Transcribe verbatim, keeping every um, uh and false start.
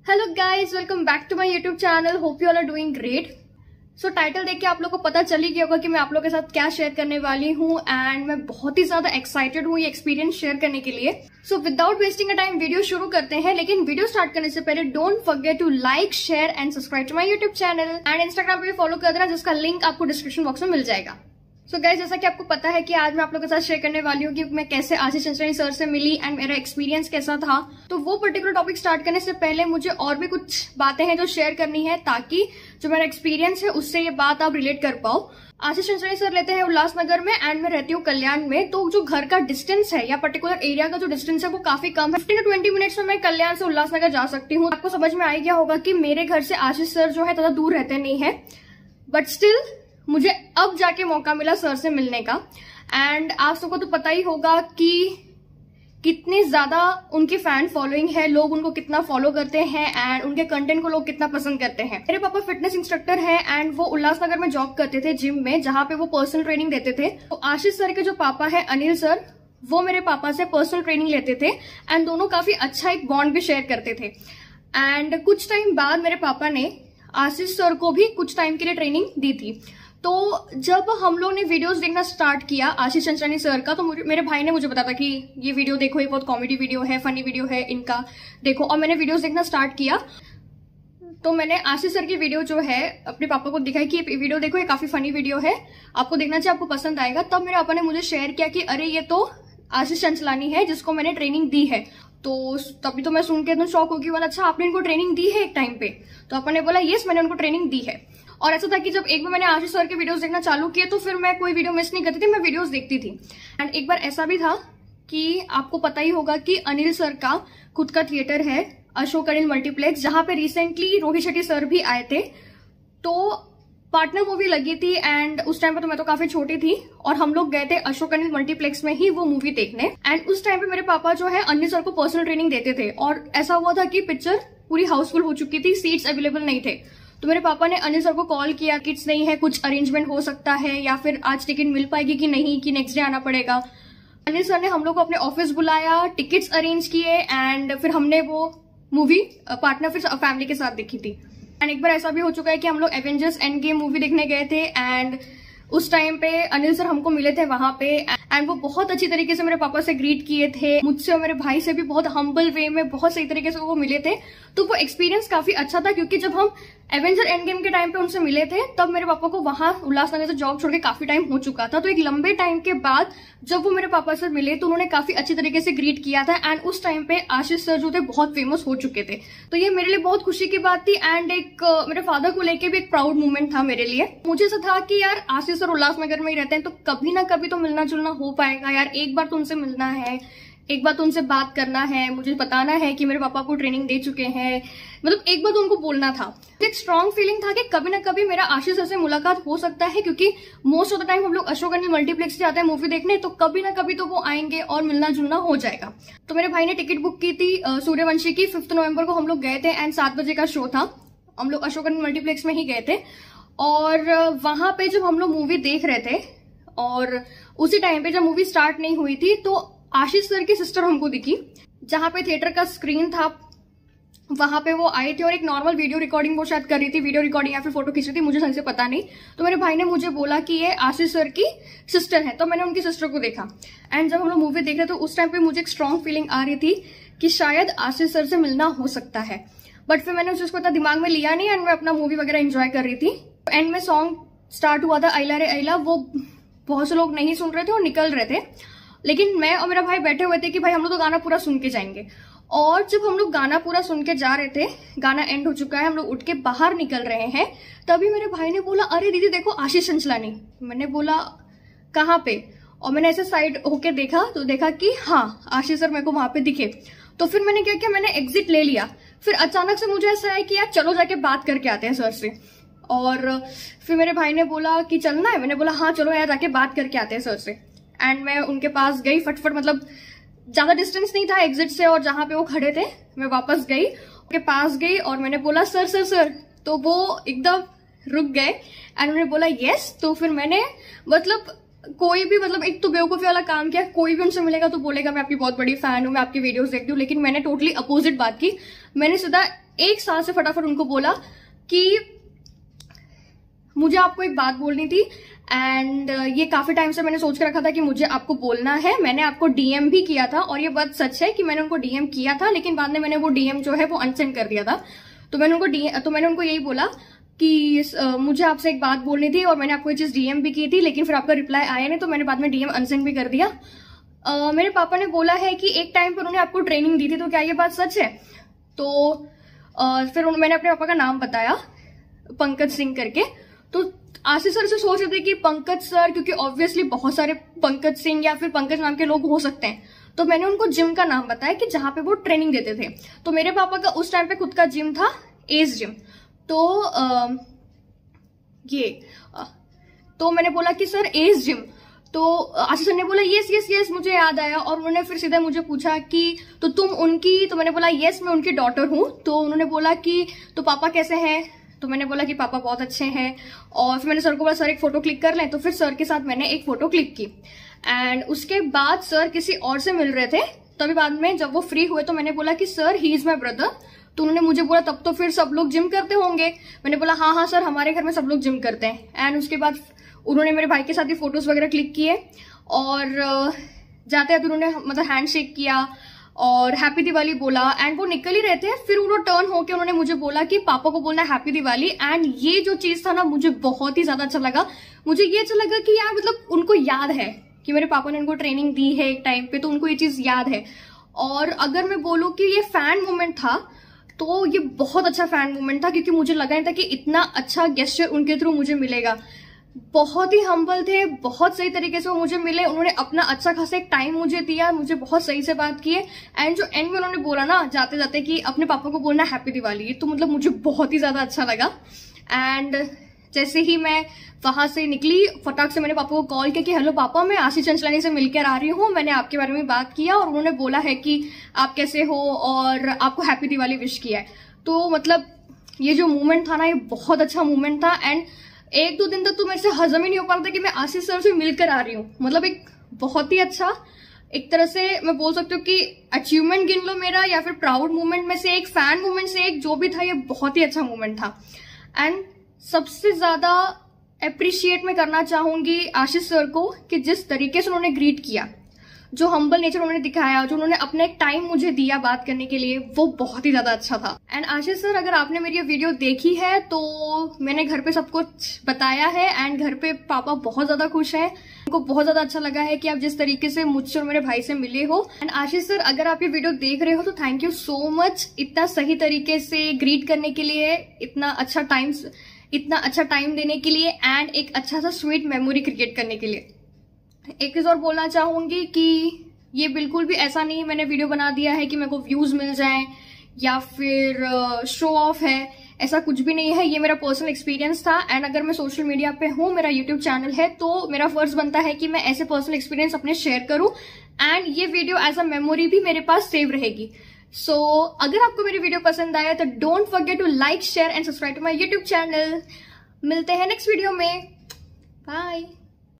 Hello guys, welcome back to my YouTube channel. Hope you all are doing great. So title देख के आप लोग को पता चल ही गया होगा कि मैं आप लोग के साथ क्या शेयर करने वाली हूँ एंड मैं बहुत ही ज्यादा एक्साइटेड हूँ ये एक्सपीरियंस शेयर करने के लिए। So without wasting a time video शुरू करते हैं, लेकिन वीडियो स्टार्ट करने से पहले don't forget to like, share and subscribe to my YouTube channel and Instagram पे भी फॉलो कर देना, जिसका लिंक आपको डिस्क्रिप्शन बॉक्स में मिल जाएगा। सो so गाइस, जैसा कि आपको पता है कि आज मैं आप लोगों के साथ शेयर करने वाली हूँ कि मैं कैसे आशीष चंचलानी सर से मिली एंड मेरा एक्सपीरियंस कैसा था। तो वो पर्टिकुलर टॉपिक स्टार्ट करने से पहले मुझे और भी कुछ बातें हैं जो शेयर करनी है, ताकि जो मेरा एक्सपीरियंस है उससे ये बात आप रिलेट कर पाओ। आशीष चंचलानी सर लेते हैं उल्लासनगर में एंड मैं रहती हूँ कल्याण में। तो जो घर का डिस्टेंस है या पर्टिकुलर एरिया का जो डिस्टेंस है वो काफी कम है। फिफ्टीन टू ट्वेंटी मिनट्स में मैं कल्याण से उल्लासनगर जा सकती हूँ। आपको समझ में आ गया होगा कि मेरे घर से आशीष सर जो है ज्यादा दूर रहते नहीं है, बट स्टिल मुझे अब जाके मौका मिला सर से मिलने का। एंड आप सबको तो पता ही होगा कि कितनी ज्यादा उनकी फैन फॉलोइंग है, लोग उनको कितना फॉलो करते हैं एंड उनके कंटेंट को लोग कितना पसंद करते हैं। मेरे पापा फिटनेस इंस्ट्रक्टर हैं एंड वो उल्लासनगर में जॉब करते थे जिम में, जहां पे वो पर्सनल ट्रेनिंग देते थे। तो आशीष सर के जो पापा है अनिल सर, वो मेरे पापा से पर्सनल ट्रेनिंग लेते थे एंड दोनों काफी अच्छा एक बॉन्ड भी शेयर करते थे। एंड कुछ टाइम बाद मेरे पापा ने आशीष सर को भी कुछ टाइम के लिए ट्रेनिंग दी थी। तो जब हम लोग ने वीडियोस देखना स्टार्ट किया आशीष चंचलानी सर का, तो मेरे भाई ने मुझे बताया कि ये वीडियो देखो, ये बहुत कॉमेडी वीडियो है, फनी वीडियो है इनका, देखो। और मैंने वीडियोस देखना स्टार्ट किया तो मैंने आशीष सर की वीडियो जो है अपने पापा को दिखाई कि ये वीडियो देखो, ये काफी फनी वीडियो है, आपको देखना चाहिए, आपको पसंद आएगा। तब मेरे पापा ने मुझे शेयर किया कि अरे ये तो आशीष चंचलानी है जिसको मैंने ट्रेनिंग दी है। तो तभी तो मैं सुन के एकदम शॉक होगी, बोला अच्छा आपने इनको ट्रेनिंग दी है एक टाइम पे? तो पापा ने बोला यस, मैंने उनको ट्रेनिंग दी है। और ऐसा था कि जब एक बार मैंने आशीष सर के वीडियोस देखना चालू किए तो फिर मैं कोई वीडियो मिस नहीं करती थी, मैं वीडियोस देखती थी। एंड एक बार ऐसा भी था कि आपको पता ही होगा कि अनिल सर का खुद का थिएटर है, अशोक अनिल मल्टीप्लेक्स, जहां पे रिसेंटली रोहित शेट्टी सर भी आए थे। तो पार्टनर मूवी लगी थी एंड उस टाइम पे तो मैं तो काफी छोटी थी और हम लोग गए थे अशोक अनिल मल्टीप्लेक्स में ही वो मूवी देखने। एंड उस टाइम पे मेरे पापा जो है अनिल सर को पर्सनल ट्रेनिंग देते थे और ऐसा हुआ था कि पिक्चर पूरी हाउसफुल हो चुकी थी, सीट्स अवेलेबल नहीं थे। तो मेरे पापा ने अनिल सर को कॉल किया, किट्स नहीं है, कुछ अरेंजमेंट हो सकता है या फिर आज टिकट मिल पाएगी कि नहीं, कि नेक्स्ट डे आना पड़ेगा। अनिल सर ने हम लोग को अपने ऑफिस बुलाया, टिकट्स अरेंज किए एंड फिर हमने वो मूवी पार्टनर फिर फैमिली के साथ देखी थी। एंड एक बार ऐसा भी हो चुका है कि हम लोग एवेंजर्स एंड गेम मूवी देखने गए थे एंड उस टाइम पे अनिल सर हमको मिले थे वहां पे एंड वो बहुत अच्छी तरीके से मेरे पापा से ग्रीट किए थे, मुझसे और मेरे भाई से भी बहुत हम्बल वे में बहुत सही तरीके से वो मिले थे। तो वो एक्सपीरियंस काफी अच्छा था, क्योंकि जब हम एवेंजर एंड गेम के टाइम पे उनसे मिले थे तब मेरे पापा को वहां उल्लासनगर से जॉब छोड़ के काफी टाइम हो चुका था। तो एक लंबे टाइम के बाद जब वो मेरे पापा से मिले तो उन्होंने काफी अच्छी तरीके से ग्रीट किया था एंड उस टाइम पे आशीष सर जो थे बहुत फेमस हो चुके थे। तो ये मेरे लिए बहुत खुशी की बात थी एंड एक uh, मेरे फादर को लेके भी एक प्राउड मोमेंट था मेरे लिए। मुझे ऐसा था कि यार आशीष सर उल्लासनगर में ही रहते हैं तो कभी ना कभी तो मिलना जुलना हो पाएगा यार, एक बार तो उनसे मिलना है, एक बार तो उनसे बात करना है, मुझे बताना है कि मेरे पापा को ट्रेनिंग दे चुके हैं, मतलब एक बार तो उनको बोलना था। एक स्ट्रॉन्ग फीलिंग था कि कभी ना कभी मेरा आशीष सर से मुलाकात हो सकता है, क्योंकि मोस्ट ऑफ द टाइम हम लोग अशोक अनिल मल्टीप्लेक्स से जाते हैं मूवी देखने, तो कभी ना कभी तो वो आएंगे और मिलना जुलना हो जाएगा। तो मेरे भाई ने टिकट बुक की थी सूर्यवंशी की, फिफ्थ नवंबर को हम लोग गए थे एंड सात बजे का शो था। हम लोग अशोक अनिल मल्टीप्लेक्स में ही गए थे और वहां पे जब हम लोग मूवी देख रहे थे और उसी टाइम पे जब मूवी स्टार्ट नहीं हुई थी तो आशीष सर की सिस्टर हमको दिखी, जहां पे थिएटर का स्क्रीन था वहां पे वो आई थी और एक नॉर्मल वीडियो रिकॉर्डिंग वो शायद कर रही थी, वीडियो रिकॉर्डिंग या फिर फोटो खींच रही थी, मुझे सही से पता नहीं। तो मेरे भाई ने मुझे बोला कि ये आशीष सर की सिस्टर है, तो मैंने उनकी सिस्टर को देखा। एंड जब हम लोग मूवी देख रहे थे तो उस टाइम पे मुझे एक स्ट्रॉन्ग फीलिंग आ रही थी कि शायद आशीष सर से मिलना हो सकता है, बट फिर मैंने उस चीज को इतना दिमाग में लिया नहीं एंड मैं अपना मूवी वगैरह एंजॉय कर रही थी। एंड में सॉन्ग स्टार्ट हुआ था अइला रे अइला, वो बहुत से लोग नहीं सुन रहे थे और निकल रहे थे, लेकिन मैं और मेरा भाई बैठे हुए थे कि भाई हम लोग तो गाना पूरा सुन के जाएंगे। और जब हम लोग गाना पूरा सुन के जा रहे थे, गाना एंड हो चुका है, हम लोग उठ के बाहर निकल रहे हैं, तभी मेरे भाई ने बोला अरे दीदी देखो आशीष चंचलानी। मैंने बोला कहाँ पे? और मैंने ऐसे साइड होके देखा तो देखा कि हाँ आशीष सर मेरे को वहां पे दिखे। तो फिर मैंने क्या किया, मैंने एग्जिट ले लिया। फिर अचानक से मुझे ऐसा है कि यार चलो जाके बात करके आते हैं सर से। और फिर मेरे भाई ने बोला कि चलना है, मैंने बोला हाँ चलो यार जाके बात करके आते हैं सर से। एंड मैं उनके पास गई फटफट, मतलब ज्यादा डिस्टेंस नहीं था एग्जिट से और जहां पे वो खड़े थे, मैं वापस गई उनके पास गई और मैंने बोला सर सर सर, तो वो एकदम रुक गए एंड उन्होंने बोला यस। तो फिर मैंने मतलब कोई भी मतलब एक तो बेवकूफी वाला काम किया, कोई भी उनसे मिलेगा तो बोलेगा मैं आपकी बहुत बड़ी फैन हूँ, मैं आपकी वीडियोस देखती हूँ, लेकिन मैंने टोटली अपोजिट बात की। मैंने सीधा एक साल से फटाफट उनको बोला कि मुझे आपको एक बात बोलनी थी, एंड ये काफी टाइम से मैंने सोच के रखा था कि मुझे आपको बोलना है। मैंने आपको डीएम भी किया था, और ये बात सच है कि मैंने उनको डीएम किया था, लेकिन बाद में मैंने वो डीएम जो है वो अनसेंड कर दिया था। तो मैंने उनको डीएम तो मैंने उनको यही बोला कि uh, मुझे आपसे एक बात बोलनी थी, और मैंने आपको ये चीज डीएम भी की थी, लेकिन फिर आपका रिप्लाई आया नहीं, तो मैंने बाद में डीएम अनसेंड भी कर दिया। uh, मेरे पापा ने बोला है कि एक टाइम पर उन्होंने आपको ट्रेनिंग दी थी, तो क्या ये बात सच है? तो uh, फिर मैंने अपने पापा का नाम बताया, पंकज सिंह करके। तो आशीष सर से सोच रहे थे कि पंकज सर, क्योंकि ऑब्वियसली बहुत सारे पंकज सिंह या फिर पंकज नाम के लोग हो सकते हैं, तो मैंने उनको जिम का नाम बताया कि जहां पे वो ट्रेनिंग देते थे। तो मेरे पापा का उस टाइम पे खुद का जिम था, एज जिम। तो आ, ये आ, तो मैंने बोला कि सर एज जिम। तो आशीष सर ने बोला यस यस यस, मुझे याद आया। और उन्होंने फिर सीधा मुझे पूछा कि तो तुम उनकी, तो मैंने बोला यस मैं उनकी डॉटर हूँ। तो उन्होंने बोला कि तो पापा कैसे हैं? तो मैंने बोला कि पापा बहुत अच्छे हैं। और फिर मैंने सर को बोला सर एक फोटो क्लिक कर लें, तो फिर सर के साथ मैंने एक फोटो क्लिक की। एंड उसके बाद सर किसी और से मिल रहे थे, तभी बाद में जब वो फ्री हुए तो मैंने बोला कि sir he is my brother. तो उन्होंने मुझे बोला तब तो फिर सब लोग जिम करते होंगे। मैंने बोला हाँ हाँ सर, हमारे घर में सब लोग जिम करते हैं। एंड उसके बाद उन्होंने मेरे भाई के साथ ही फोटोज वगैरह क्लिक किए, और जाते जाते उन्होंने मतलब हैंड शेक किया और हैप्पी दिवाली बोला। एंड वो निकल ही रहे थे, फिर उन्होंने टर्न होके उन्होंने मुझे बोला कि पापा को बोलना हैप्पी दिवाली। एंड ये जो चीज था ना, मुझे बहुत ही ज्यादा अच्छा लगा। मुझे ये अच्छा लगा कि यार मतलब उनको याद है कि मेरे पापा ने उनको ट्रेनिंग दी है एक टाइम पे, तो उनको ये चीज याद है। और अगर मैं बोलूं कि ये फैन मोमेंट था, तो ये बहुत अच्छा फैन मोमेंट था, क्योंकि मुझे लगा नहीं था कि इतना अच्छा गेस्चर उनके थ्रू मुझे मिलेगा। बहुत ही हम्बल थे, बहुत सही तरीके से वो मुझे मिले। उन्होंने अपना अच्छा खासा एक टाइम मुझे दिया, मुझे बहुत सही से बात किए। एंड जो एंड में उन्होंने बोला ना जाते जाते कि अपने पापा को बोलना हैप्पी दिवाली, तो मतलब मुझे बहुत ही ज्यादा अच्छा लगा। एंड जैसे ही मैं वहां से निकली, फटाक से मैंने पापा को कॉल किया कि हेलो पापा, मैं आशीष चंचलानी से मिलकर आ रही हूँ, मैंने आपके बारे में बात किया और उन्होंने बोला है कि आप कैसे हो और आपको हैप्पी दिवाली विश किया है। तो मतलब ये जो मूवमेंट था ना, ये बहुत अच्छा मूवमेंट था। एंड एक दो दिन तक तो मेरे से हजम ही नहीं हो पा रहा था कि मैं आशीष सर से मिलकर आ रही हूँ। मतलब एक बहुत ही अच्छा, एक तरह से मैं बोल सकती हूँ कि अचीवमेंट गिन लो मेरा, या फिर प्राउड मूवमेंट में से एक, फैन मूवमेंट से एक, जो भी था ये बहुत ही अच्छा मूवमेंट था। एंड सबसे ज्यादा अप्रिशिएट मैं करना चाहूंगी आशीष सर को कि जिस तरीके से उन्होंने ग्रीट किया, जो हम्बल नेचर उन्होंने दिखाया, जो उन्होंने अपने एक टाइम मुझे दिया बात करने के लिए, वो बहुत ही ज्यादा अच्छा था। एंड आशीष सर, अगर आपने मेरी ये वीडियो देखी है तो मैंने घर पे सब कुछ बताया है, एंड घर पे पापा बहुत ज्यादा खुश हैं। उनको बहुत ज्यादा अच्छा लगा है कि आप जिस तरीके से मुझसे और मेरे भाई से मिले हो। एंड आशीष सर, अगर आप ये वीडियो देख रहे हो तो थैंक यू सो मच, इतना सही तरीके से ग्रीट करने के लिए, इतना अच्छा टाइम इतना अच्छा टाइम देने के लिए, एंड एक अच्छा सा स्वीट मेमोरी क्रिएट करने के लिए। एक चीज और बोलना चाहूंगी कि ये बिल्कुल भी ऐसा नहीं मैंने वीडियो बना दिया है कि मेरे को व्यूज मिल जाएं या फिर शो ऑफ है, ऐसा कुछ भी नहीं है। ये मेरा पर्सनल एक्सपीरियंस था। एंड अगर मैं सोशल मीडिया पे हूँ, मेरा यूट्यूब चैनल है, तो मेरा फर्ज बनता है कि मैं ऐसे पर्सनल एक्सपीरियंस अपने शेयर करूं, एंड ये वीडियो एज अ मेमोरी भी मेरे पास सेव रहेगी। सो so, अगर आपको मेरी वीडियो पसंद आया तो don't forget to like, share and subscribe to my YouTube channel. मिलते हैं नेक्स्ट वीडियो में, बाय।